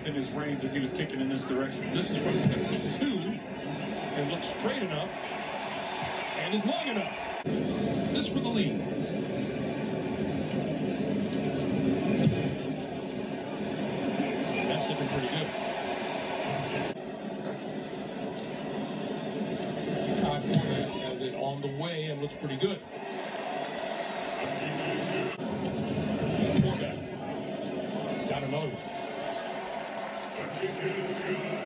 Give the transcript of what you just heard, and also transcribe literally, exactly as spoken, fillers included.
lengthen his reins as he was kicking in this direction. This is from fifty-two, and looks straight enough, and is long enough. This for the lead. That's looking pretty good. Kai Forman has it on the way and looks pretty good. Forman has got another one.